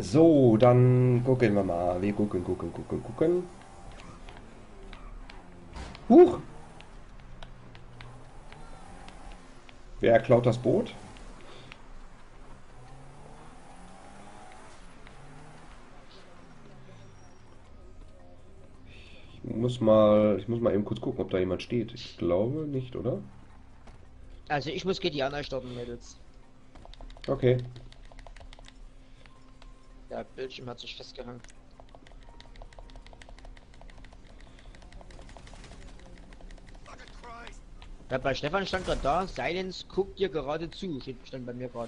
So, dann gucken wir mal. Wir gucken. Huch! Wer klaut das Boot? Ich muss mal eben kurz gucken, ob da jemand steht. Ich glaube nicht, oder? Also ich muss GTA starten, Mädels. Okay. Der Bildschirm hat sich festgehangen. Ja, bei Stefan stand gerade da, Silence guckt dir gerade zu, stand bei mir gerade.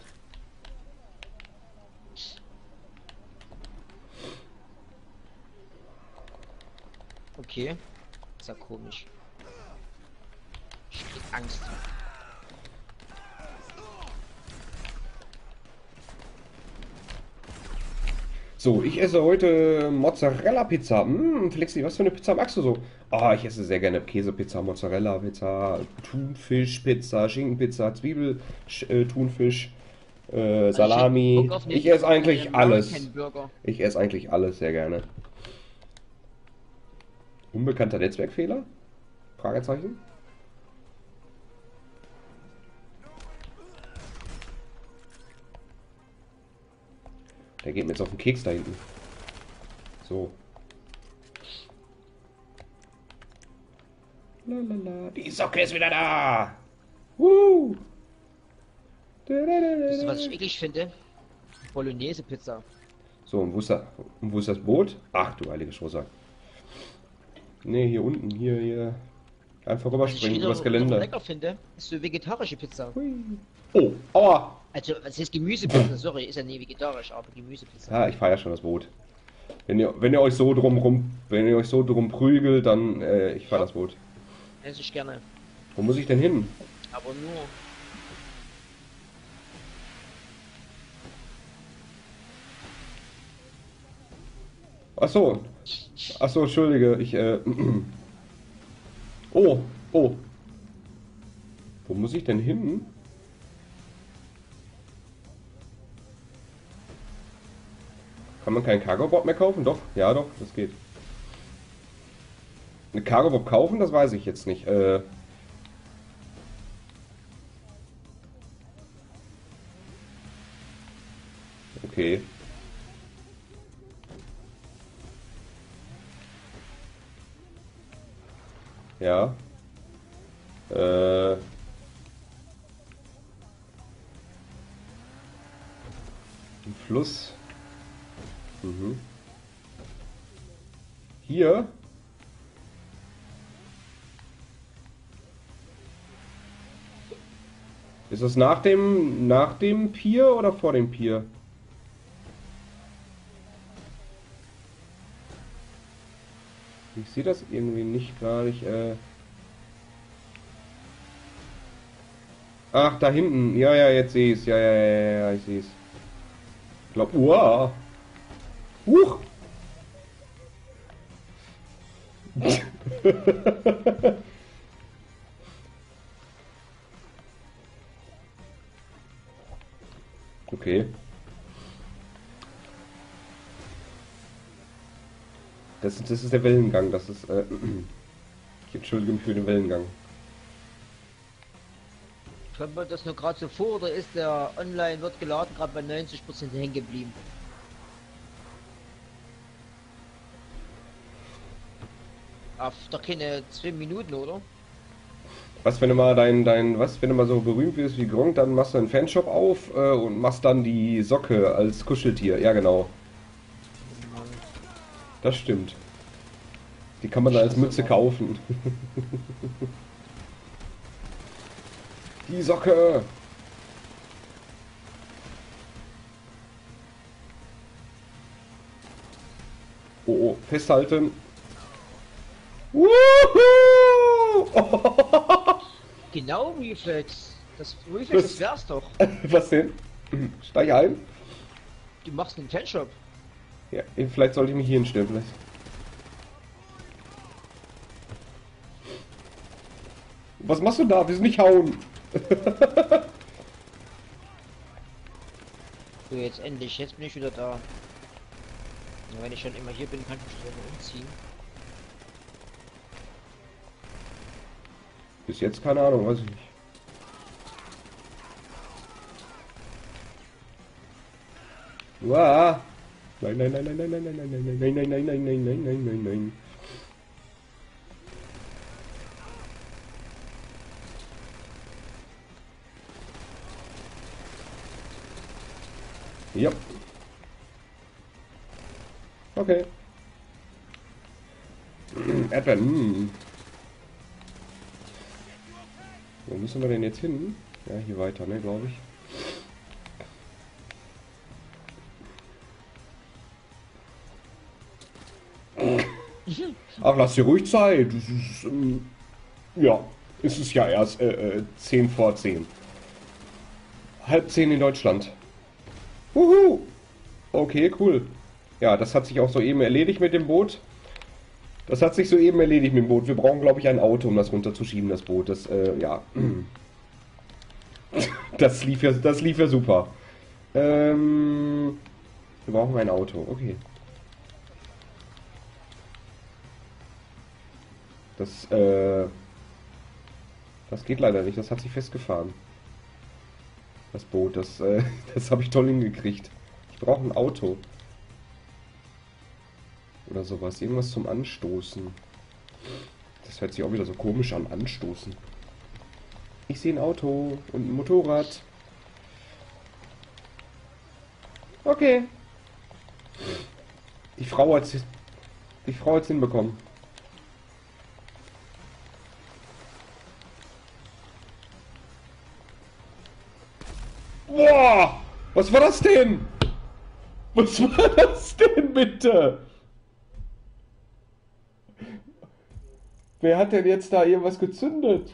Okay, ist ja komisch. Ich krieg Angst. So, ich esse heute Mozzarella-Pizza. Flexi, was für eine Pizza magst du so? Ah, ich esse sehr gerne Käsepizza, Mozzarella-Pizza, Thunfischpizza, Schinkenpizza, Thunfisch, Also ich hätte Bock Salami. auf Ich esse einen eigentlich alles. American Burger. Ich esse eigentlich alles sehr gerne. Unbekannter Netzwerkfehler? Fragezeichen. Der geht mir jetzt auf den Keks da hinten. So. Lalala. Die Socke ist wieder da! Woo! Wisst ihr, was ich eklig finde? Bolognese Pizza. So, und wo ist das Boot? Ach du heilige Schroßer. Ne, hier unten, hier. Einfach Was ich rüberspringen, übers wiederum Geländer. lecker finde, ist so vegetarische Pizza. Hui. Oh, aua! Also, es ist Gemüsepizza, sorry, ist ja nie vegetarisch, aber Gemüsepizza. Ja, ich feiere ja schon das Boot. Wenn ihr euch so drum prügelt, dann, ich fahre Ja, das Boot. esse ich gerne. Wo muss ich denn hin? Aber nur. Ach so. Ach so, entschuldige, Oh, oh. Wo muss ich denn hin? Kann man keinen Cargo-Bot mehr kaufen? Doch, ja doch, das geht. Eine Cargo-Bot kaufen, das weiß ich jetzt nicht. Okay. Ja. Ein Fluss. Mhm. Hier. Ist das nach dem Pier oder vor dem Pier? Ich sehe das irgendwie nicht gar nicht. Ach, da hinten. Ja, ja, jetzt sehe ich es. Ja, ja, ja, ja, ja, ich sehe es. Ich glaube, uah. Huch! Okay. Das ist der Wellengang. Das ist. Ich entschuldige mich für den Wellengang. Kommt mir das nur gerade so vor oder ist der online wird geladen gerade bei 90% hängen geblieben? Auf doch keine 2 Minuten, oder? Was, wenn du mal so berühmt wirst wie Gronk, dann machst du einen Fanshop auf und machst dann die Socke als Kuscheltier. Ja, genau. Mann, Das stimmt. Die kann man dann als scheiße, Mütze Mann. kaufen. Die Socke! Oh, oh, festhalten. Wuhu! Genau, Reflex. Reflex, das Das, wär's doch. was denn? Steig ein? Du machst einen Fanshop. Ja, vielleicht sollte ich mich hier hinstellen. Vielleicht. Was machst du da? Wir sind nicht hauen. So, jetzt endlich, jetzt bin ich wieder da. Ja, wenn ich schon immer hier bin, kann ich mich dann umziehen. Bis jetzt keine Ahnung, weiß ich nicht. Uah. Nein, nein, nein, nein, nein, nein, nein, nein, nein, nein, nein, nein, nein, nein, nein, nein, nein, nein. Ja. Okay. Erdbeeren. Wo müssen wir denn jetzt hin? Ja, hier weiter, ne, glaube ich. Ach, lass dir ruhig Zeit. Das ist, ja, es ist ja erst 10 vor 10. Halb 10 in Deutschland. Wuhu! Okay, cool. Ja, das hat sich auch soeben erledigt mit dem Boot. Das hat sich soeben erledigt mit dem Boot. Wir brauchen, glaube ich, ein Auto, um das runterzuschieben, das Boot. Das, ja. Das lief ja super. Wir brauchen ein Auto. Okay. Das, das geht leider nicht. Das hat sich festgefahren. Das Boot. Das, das habe ich toll hingekriegt. Ich brauche ein Auto. Oder sowas. Irgendwas zum Anstoßen. Das hört sich auch wieder so komisch an. Anstoßen. Ich sehe ein Auto und ein Motorrad. Okay. Die Frau hat's hinbekommen. Boah! Was war das denn? Was war das denn bitte? Wer hat denn jetzt da irgendwas gezündet?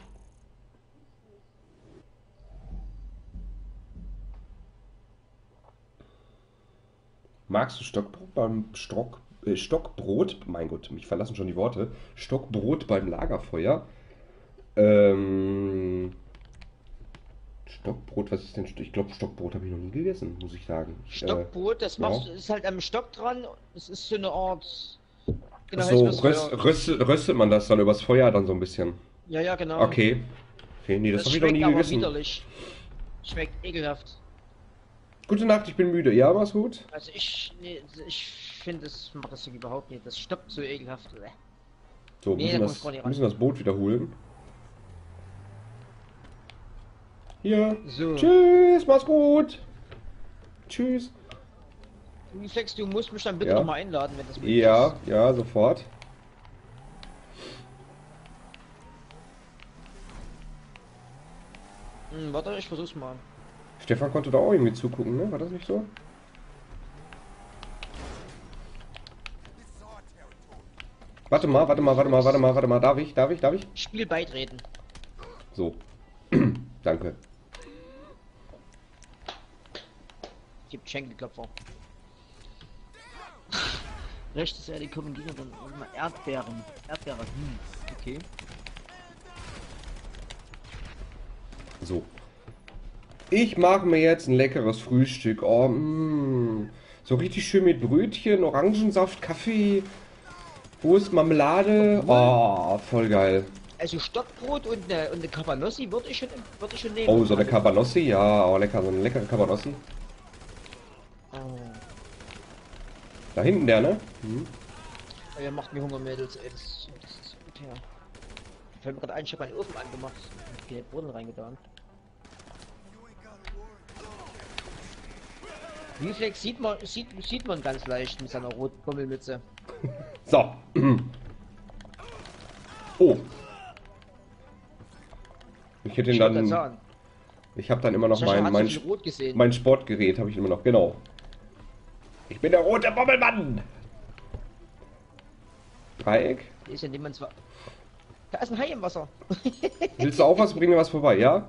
Magst du Stockbrot beim Stockbrot? Mein Gott, mich verlassen schon die Worte. Stockbrot beim Lagerfeuer. Ähm, Stockbrot, was ist denn? Ich glaube, Stockbrot habe ich noch nie gegessen, muss ich sagen. Stockbrot, das Ja. machst du, ist halt am Stock dran. Es ist so eine Art. Genau, heißt So was Feuer. röstet man das dann übers Feuer dann so ein bisschen. Ja, ja, genau. Okay. Okay, nee, das Das habe ich noch schmeckt nie aber gegessen. widerlich. Schmeckt ekelhaft. Gute Nacht, ich bin müde. Ja, mach's gut. Also nee, ich finde, das macht das überhaupt nicht. Das stoppt so ekelhaft. So, Nee, da komm ich gar nicht ran. müssen das Boot wiederholen. Hier. So. Tschüss, mach's gut. Tschüss. Flex, du musst mich dann bitte Ja. nochmal einladen, wenn das möglich Ja, ist. ja, sofort. Warte, ich versuch's mal. Stefan konnte da auch irgendwie zugucken, ne? War das nicht so? Warte mal, warte mal, warte mal, warte mal, warte mal. Darf ich? Darf ich? Darf ich? Spiel beitreten. So. Danke. Gibt Schenkelklopfer. Rechte Seite kommen Gegner dann immer Erdbeeren. Erdbeeren. Okay. So. Ich mache mir jetzt ein leckeres Frühstück. Oh, so richtig schön mit Brötchen, Orangensaft, Kaffee, Wurst, Marmelade. Oh, voll geil. Also Stockbrot und eine Cabanossi würde ich schon nehmen. Oh, so eine Cabanossi, ja, oh lecker, so eine leckere Cabanossi. Oh. Da hinten der, ne? Ja, macht mir Hunger, Mädels. Ey, das ist gut her. Fällt mir gerade ein, ich habe meinen Ofen angemacht. Und die Brunnen reingetan. Reflex sieht man ganz leicht mit seiner roten Bommelmütze. So. Oh. Ich hätte ihn Ich wollte dann. sagen, Ich habe dann immer noch Sascha hat mein so viel rot gesehen. mein Sportgerät, habe ich immer noch. Genau. Ich bin der rote Bommelmann. Dreieck. Da ist ja niemand zwar. Da ist ein Hai im Wasser. Willst du auch was? Bring mir was vorbei, ja?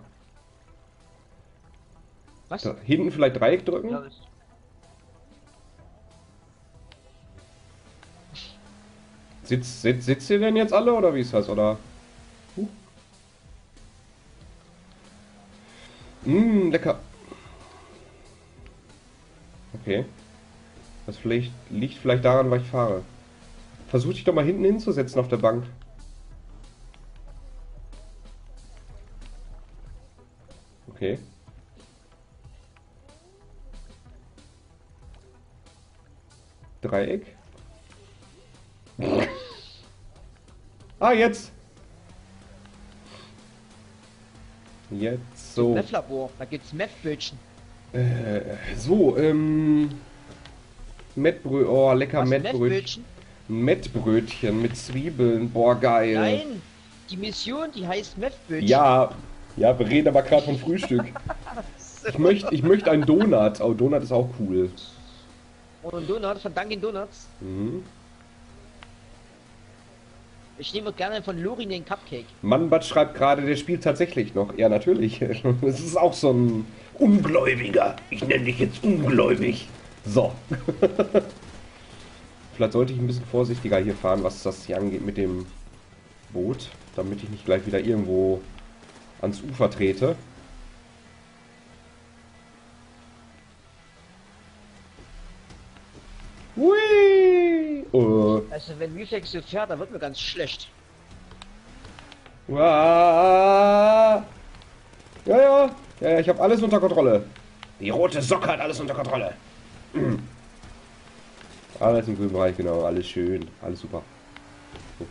Was? Da, hinten vielleicht Dreieck drücken? Ja, das- Sitzt ihr denn jetzt alle oder wie ist das? Oder? Lecker. Okay. Das vielleicht, liegt vielleicht daran, weil ich fahre. Versuch dich doch mal hinten hinzusetzen auf der Bank. Okay. Dreieck. Ah, jetzt. Jetzt Zum so. Meth-Labor, da gibt's Meth-Bötchen. So, Mettbrö oh, lecker Was, Mettbrötchen. Meth-Bötchen? Mettbrötchen mit Zwiebeln. Boah, geil. Nein, die Mission, die heißt Meth-Bötchen. Ja, ja, wir reden aber gerade von Frühstück. Ich möchte einen Donut. Oh, Donut ist auch cool. Und ein Donut von Dunkin' Donuts. Mhm. Ich nehme gerne von Lorin den Cupcake. Mannbad schreibt gerade, der spielt tatsächlich noch. Ja, natürlich. Das ist auch so ein Ungläubiger. Ich nenne dich jetzt ungläubig. So. Vielleicht sollte ich ein bisschen vorsichtiger hier fahren, was das hier angeht mit dem Boot, damit ich nicht gleich wieder irgendwo ans Ufer trete. Hui! Also wenn Reflex so fährt, dann wird mir ganz schlecht. Ja, ja, ja, ich habe alles unter Kontrolle. Die rote Socke hat alles unter Kontrolle. Alles im grünen Bereich, genau. Alles schön. Alles super. So.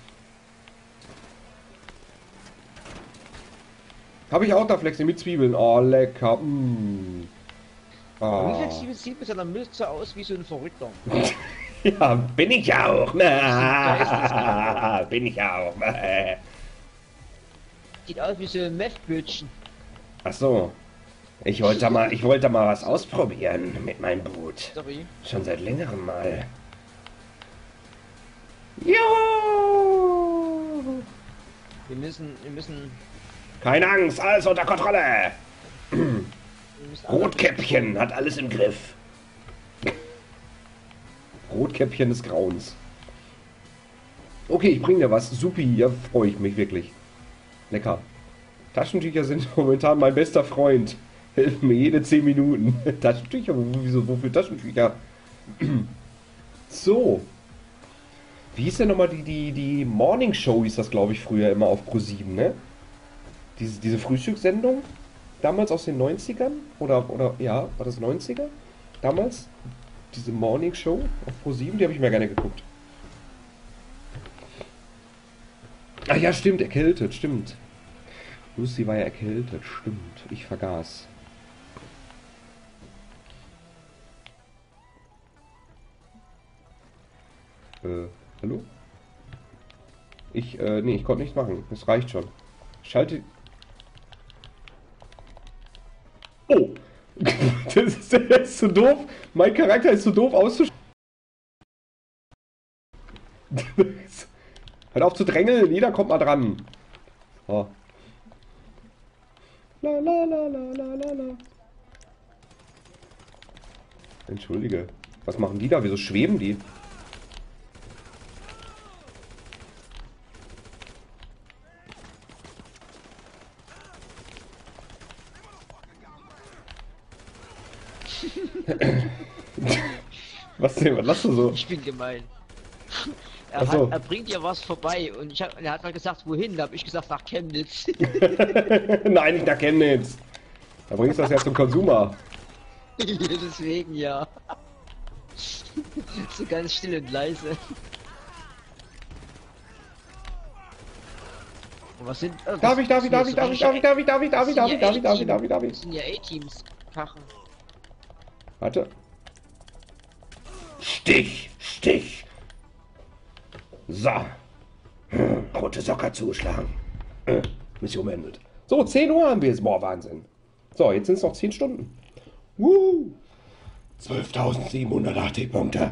Habe ich auch da Flexi mit Zwiebeln. Oh, lecker. Mm. Ah. Reflex sieht mit seiner Mütze aus wie so ein Verrückter. Ja, bin ich auch. Geisteskrank. Bin ich auch. Sieht aus wie so ein Meth-Bötchen. Ach so. Ich wollte mal was ausprobieren mit meinem Boot. Sorry. Schon seit längerem mal. Jo! Wir müssen Keine Angst, alles unter Kontrolle. alle- Rotkäppchen hat alles im Griff. Rotkäppchen des Grauens. Okay, ich bringe dir was. Supi, ja, freue ich mich wirklich. Lecker. Taschentücher sind momentan mein bester Freund. Helfen mir jede 10 Minuten. Taschentücher? Wieso? Wofür Taschentücher? So. Wie hieß denn nochmal die Morning Show, hieß das, glaube ich, früher immer auf Pro7, ne? Diese Frühstückssendung? Damals aus den 90ern? Oder, ja, war das 90er? Damals? Diese Morning Show auf Pro7, die habe ich mir gerne geguckt. Ah ja, stimmt, erkältet, stimmt. Lucy war ja erkältet, stimmt. Ich vergaß. Hallo? Nee, ich konnte nichts machen. Das reicht schon. Schalte... Oh! Das ist zu doof. Mein Charakter ist zu doof auszuschalten. Hört auf zu drängeln, jeder kommt mal dran. So. La la la la la la la. Entschuldige. Was machen die da? Wieso schweben die? Was denn? Was lachst du so? Ich bin gemein. Ach so. Er bringt dir was vorbei und er hat mal gesagt, wohin? Da habe ich gesagt, nach Chemnitz. Nein, nicht nach Chemnitz. Da bringst du das ja zum Konsumer. Deswegen ja. So ganz still und leise. Und was sind... Darf ich? Das sind ja A-Teams. Kachen. Warte. Stich, Stich. So. Rote Socke zuschlagen. Mission beendet. So, 10 Uhr haben wir jetzt. Boah, Wahnsinn. So, jetzt sind es noch 10 Stunden. 12.700 AT-Punkte.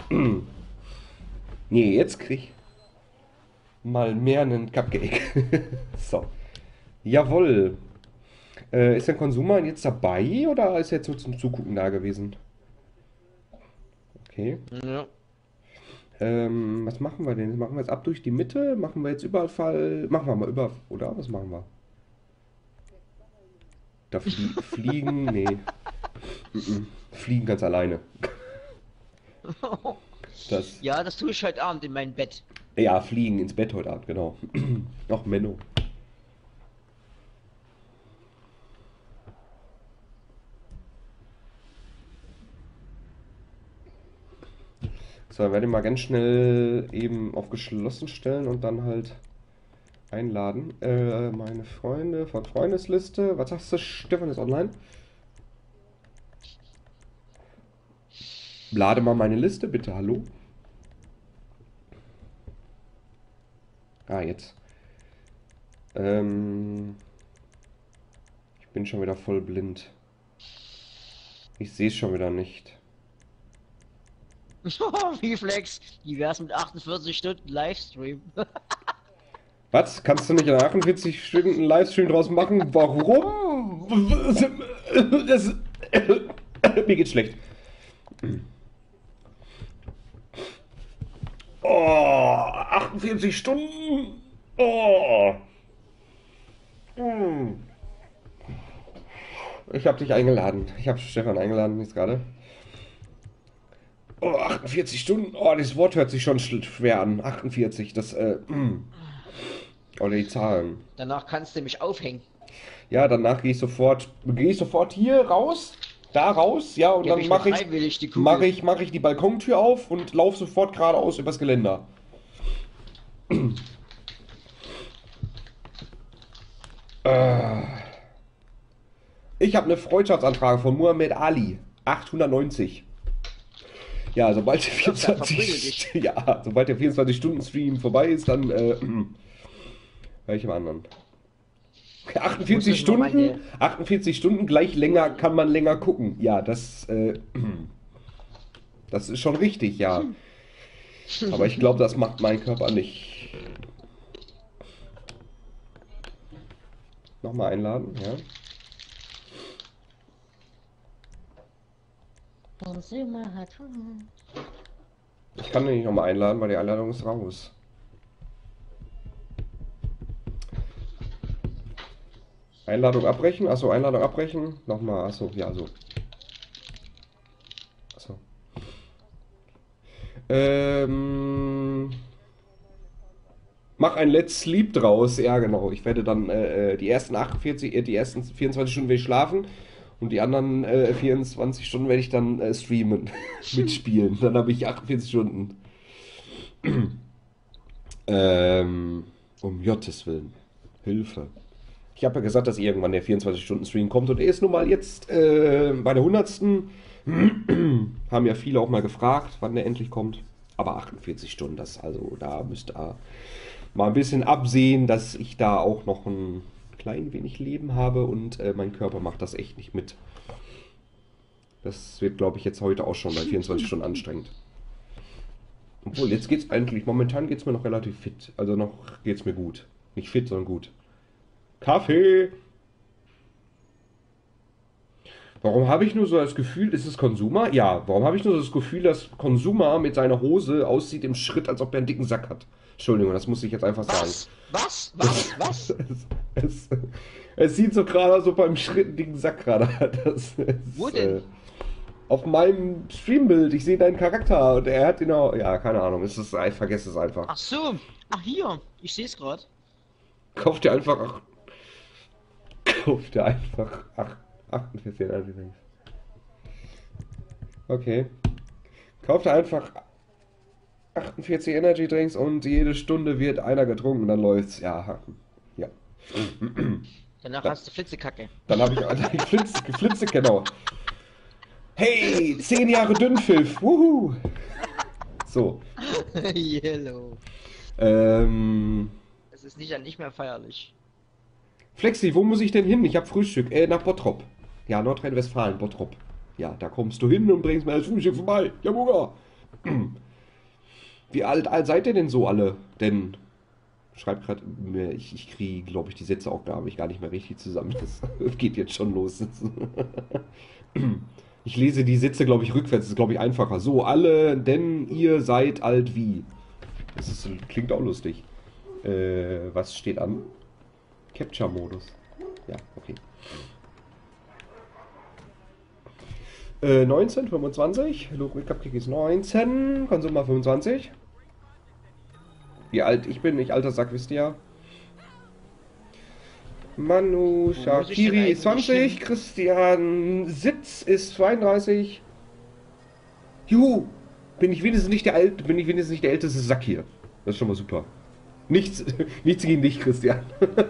Nee, jetzt krieg ich mal mehr einen Cupcake. So. Jawohl. Ist der Konsumer jetzt dabei oder ist er jetzt nur zum Zugucken da gewesen? Okay. Ja. Was machen wir denn? Machen wir jetzt ab durch die Mitte? Machen wir jetzt Überfall? Machen wir mal über... Oder? Was machen wir? Da fliegen? Nee. Fliegen ganz alleine. Das, Ja, das tue ich heute Abend in mein Bett. ja, fliegen ins Bett heute Abend, genau. Ach, Menno. So, werde ich mal ganz schnell eben auf geschlossen stellen und dann halt einladen. Meine Freunde von Freundesliste. Was sagst du, Stefan ist online? Lade mal meine Liste, bitte, hallo. Ah, jetzt. Ich bin schon wieder voll blind. Ich sehe es schon wieder nicht. Wie Flex, wie wär's mit 48 Stunden Livestream? Was? Kannst du nicht in 48 Stunden einen Livestream draus machen? Warum? Das, mir geht's schlecht. Oh, 48 Stunden. Oh. Hm. Ich habe dich eingeladen. Ich habe Stefan eingeladen jetzt gerade. Oh, 48 Stunden. Oh, das Wort hört sich schon schwer an. 48, das, oder die Zahlen. Danach kannst du mich aufhängen. Ja, danach gehe ich sofort hier raus, da raus, ja, und Gebe dann ich mir freiwillig die Kugel. mach ich die Balkontür auf und laufe sofort geradeaus übers Geländer. Ich habe eine Freundschaftsanfrage von Muhammad Ali, 890. Ja, sobald der Ach, da verprügel 24, dich. ja, sobald der 24-Stunden-Stream vorbei ist, dann höre ich im anderen. Ich muss das mal 48 Stunden gleich länger kann man länger gucken. Ja, das ist schon richtig, ja. Aber ich glaube, das macht mein Körper nicht. Nochmal einladen, ja. Ich kann den nicht nochmal einladen, weil die Einladung ist raus. Einladung abbrechen? Achso, Einladung abbrechen. Nochmal, achso, ja, so. Achso. Mach ein Let's Sleep draus. Ja, genau. Ich werde dann die ersten 48, die ersten 24 Stunden werde ich schlafen und die anderen 24 Stunden werde ich dann streamen, mitspielen. Dann habe ich 48 Stunden. Um Gottes Willen. Hilfe. Ich habe ja gesagt, dass irgendwann der 24-Stunden-Stream kommt und er ist nun mal jetzt bei der 100. Haben ja viele auch mal gefragt, wann der endlich kommt. Aber 48 Stunden, das also, da müsst ihr mal ein bisschen absehen, dass ich da auch noch ein klein wenig Leben habe und mein Körper macht das echt nicht mit. Das wird, glaube ich, jetzt heute auch schon bei 24 Stunden anstrengend. Obwohl, jetzt geht's eigentlich, momentan geht's mir noch relativ fit. Also noch geht's mir gut. Nicht fit, sondern gut. Kaffee! Warum habe ich nur so das Gefühl, ist es Konsuma? Ja, warum habe ich nur so das Gefühl, dass Konsuma mit seiner Hose aussieht im Schritt, als ob er einen dicken Sack hat? Entschuldigung, das muss ich jetzt einfach sagen. Was? Es sieht so gerade aus, als ob er im Schritt einen dicken Sack gerade hat. Wo denn? Auf meinem Streambild, ich sehe deinen Charakter und er hat ihn auch. Ja, keine Ahnung, ich vergesse es einfach. Ach so. Ach, hier. Ich sehe es gerade. Kauf dir einfach. Kauf dir einfach 48 Drinks. Okay. Kauf dir einfach 48 Energy Drinks und jede Stunde wird einer getrunken, dann läuft's. Ja. Ja. Danach Da- hast du Flitzekacke. Dann habe ich Flitze, genau. Hey, 10 Jahre Dünnpfiff. Wuhu. So. Yellow. Ähm. Es ist nicht mehr feierlich. Flexi, wo muss ich denn hin? Ich habe Frühstück. Nach Bottrop. Ja, Nordrhein-Westfalen, Bottrop. Ja, da kommst du hin und bringst mir das Frühstück vorbei. Ja, Muga. Wie alt seid ihr denn so alle? Denn, schreibt gerade, ich kriege, glaube ich, die Sätzeaufgabe ich gar nicht mehr richtig zusammen. Das geht jetzt schon los. Ich lese die Sätze, glaube ich, rückwärts. Das ist, glaube ich, einfacher. So, alle, denn ihr seid alt wie. Klingt auch lustig. Was steht an? Capture-Modus. Ja, okay. 19, 25. Look Cupcake ist 19. Konsumar 25. Wie alt ich bin, ich alter Sack, wisst ihr. Manu Wo muss ich denn Shakiri ist eigentlich 20. hin? Christian Sitz ist 32. Juhu! Bin ich wenigstens nicht der älteste Sack hier. Das ist schon mal super. Nichts, nichts gegen dich, Christian.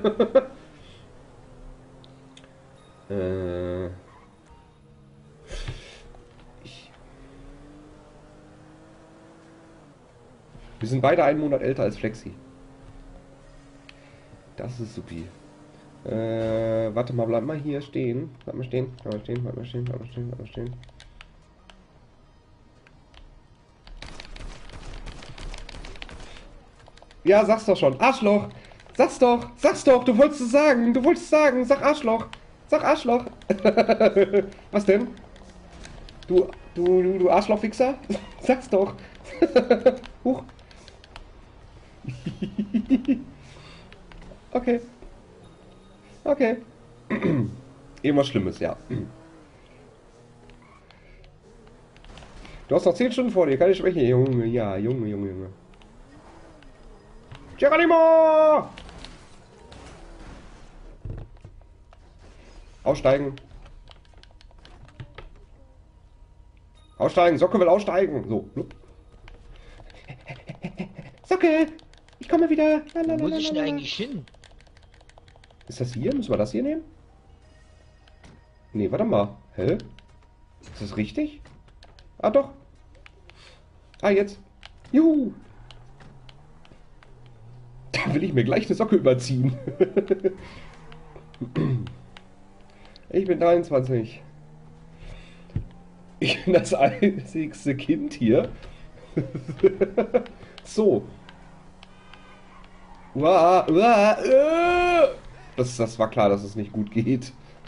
Wir sind beide einen Monat älter als Flexi. Das ist supi. Warte mal, bleib mal hier stehen. Bleib mal stehen, bleib mal stehen, bleib mal stehen, bleib mal stehen, bleib mal stehen. Ja, sag's doch schon. Arschloch! Sag's doch, du wolltest es sagen, sag Arschloch! Sag Arschloch! Was denn? Du Arschlochwichser? Sag's doch! Huch! Okay. Okay. Irgendwas Schlimmes, ja. Du hast noch 10 Stunden vor dir, keine Schwäche, Junge. Ja, Junge. Geronimo! Aussteigen. Aussteigen, Socke will aussteigen. So. Socke! Ich komme wieder. Wo muss ich denn eigentlich hin? Ist das hier? Müssen wir das hier nehmen? Nee, warte mal. Hä? Ist das richtig? Ah, doch. Ah, jetzt. Juhu. Da will ich mir gleich eine Socke überziehen. Ich bin 23. Ich bin das einzigste Kind hier. So. Uah, uah, das war klar, dass es nicht gut geht.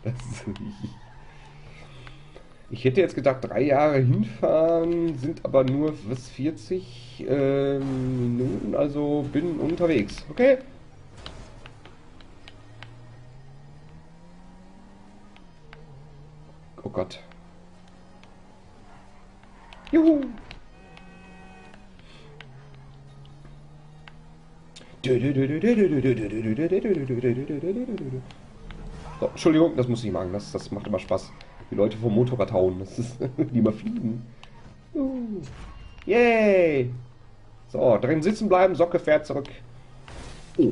Ich hätte jetzt gedacht, 3 Jahre hinfahren, sind aber nur was 40 Minuten, also bin unterwegs. Okay? Oh Gott. Juhu! So, Entschuldigung, das muss ich machen. Das macht immer Spaß. Die Leute vom Motorrad hauen. Das ist, die mal fliegen. Yay! So, drin sitzen bleiben. Socke fährt zurück. Oh.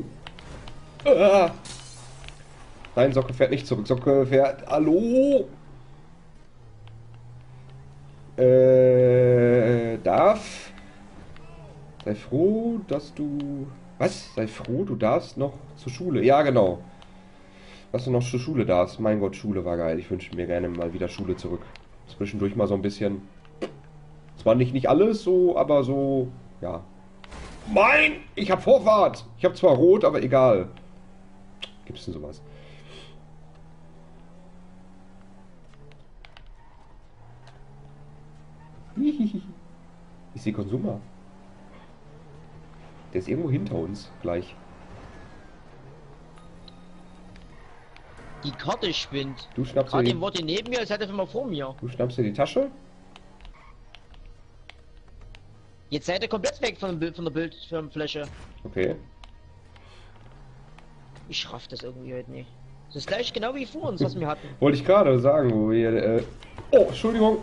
Nein, Socke fährt nicht zurück. Socke fährt. Hallo? Darf. Sei froh, dass du. Was? Sei froh, du darfst noch zur Schule. Ja, genau. Dass du noch zur Schule darfst. Mein Gott, Schule war geil. Ich wünsche mir gerne mal wieder Schule zurück. Zwischendurch mal so ein bisschen. Zwar nicht alles so, aber so. Ja. Nein! Ich hab Vorfahrt! Ich hab zwar rot, aber egal. Gibt's denn sowas? Ich sehe Konsumer. Der ist irgendwo hinter uns gleich. Die Karte spinnt. Du schnappst dir Gerade die, im Wort neben mir, als hätte er mal vor mir. du schnappst dir die Tasche. Jetzt seid ihr komplett weg von der Bildschirmfläche. Okay. Ich raff das irgendwie heute nicht. Das ist gleich genau wie vor uns, was wir hatten. Wollte ich gerade sagen, wo wir. Oh, Entschuldigung.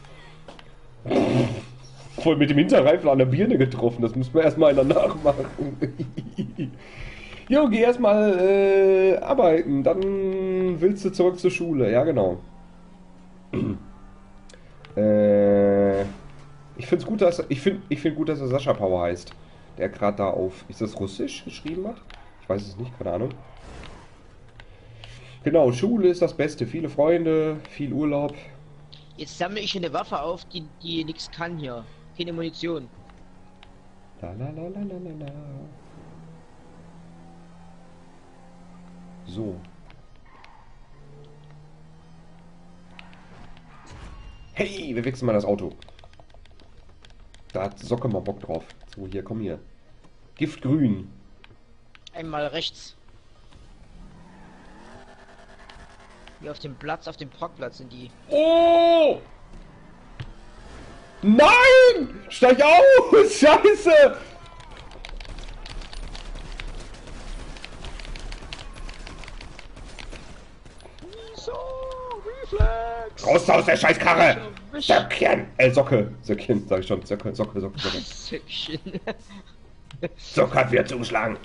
Voll mit dem Hinterreifen an der Birne getroffen. Das muss man erstmal einer nachmachen. Jo, geh erstmal arbeiten. Dann willst du zurück zur Schule. Ja, genau. Ich finde es gut, ich finde gut, dass er Sascha Power heißt. Der gerade da auf. Ist das Russisch geschrieben hat? Ich weiß es nicht, keine Ahnung. Genau, Schule ist das Beste. Viele Freunde, viel Urlaub. Jetzt sammle ich eine Waffe auf, die nichts kann hier. Keine Munition. La la la la la la la. So. Hey, wir wechseln mal das Auto. Da hat Socke mal Bock drauf. So, hier, komm hier. Giftgrün. Einmal rechts. Hier auf dem Platz, auf dem Parkplatz sind die. Oh! Nein! Steig aus! Scheiße! So, Reflex! Raus aus der Scheißkarre! Erwischt. Söckchen! Socke! Söckchen, sag ich schon. Socke, Socke, Socke, Socke. Söckchen. Socke hat wieder zugeschlagen.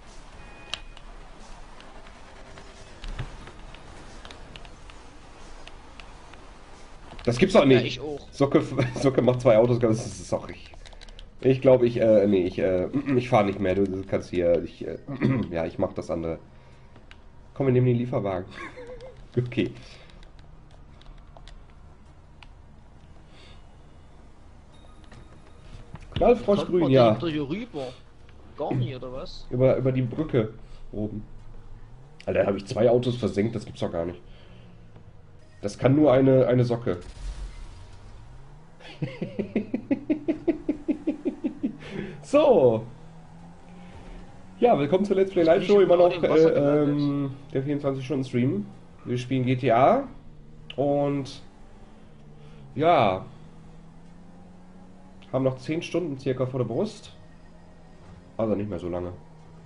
Das gibt's doch nicht. Ja, ich auch. Socke macht 2 Autos, das ist auch richtig. Ich glaube, ich fahre nicht mehr. Du kannst hier, ja, ich mach das andere. Komm, wir nehmen den Lieferwagen. Okay. Knallfroschgrün, Kommt man ja. denn wieder hier rüber? Gar nicht, oder was? Über die Brücke oben. Alter, da habe ich 2 Autos versenkt, das gibt's doch gar nicht. Das kann nur eine Socke. So. Ja, willkommen zur Let's Play Live Show. Immer noch der 24-Stunden-Stream. Wir spielen GTA. Und ja, haben noch 10 Stunden circa vor der Brust. Also nicht mehr so lange.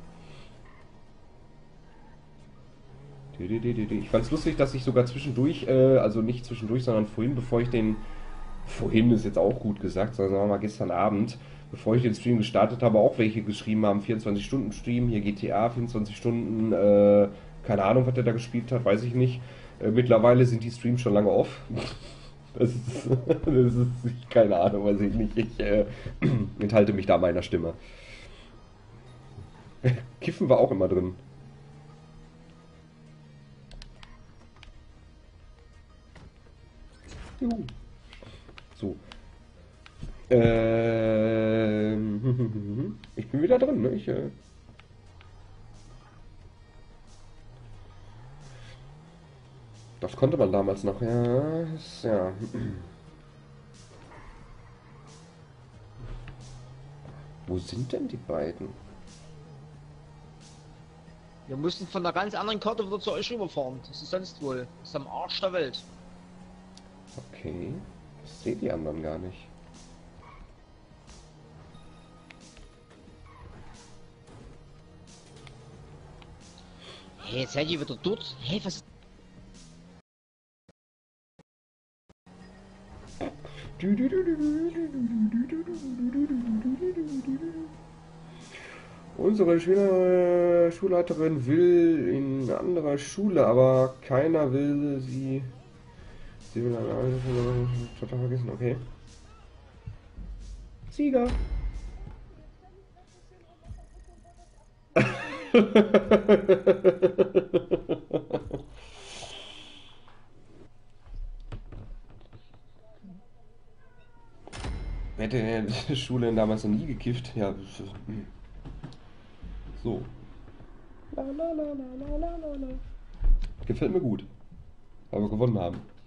Ich fand's lustig, dass ich sogar zwischendurch, also nicht zwischendurch, sondern vorhin, bevor ich den, vorhin ist jetzt auch gut gesagt, sondern sagen wir mal gestern Abend, bevor ich den Stream gestartet habe, auch welche geschrieben haben, 24-Stunden-Stream, hier GTA, 24 Stunden, keine Ahnung, was der da gespielt hat, weiß ich nicht. Mittlerweile sind die Streams schon lange off. Das ist keine Ahnung, weiß ich nicht. Ich enthalte mich da meiner Stimme. Kiffen war auch immer drin. Juhu. So. Ich bin wieder drin, ne? Das konnte man damals noch, ja. Ja. Wo sind denn die beiden? Wir mussten von einer ganz anderen Karte wieder zu euch rüberfahren. Das ist sonst wohl. Das ist am Arsch der Welt. Okay. Ich sehe die anderen gar nicht. Hey, jetzt seid ihr wieder dort? Hey, was? Unsere Schulleiterin will in eine andere Schule, aber keiner will sie. Sie will total vergessen, okay. Sieger! Hätte die Schule damals noch nie gekifft, ja. So. La, la, la, la, la, la, la. Gefällt mir gut, weil wir gewonnen haben.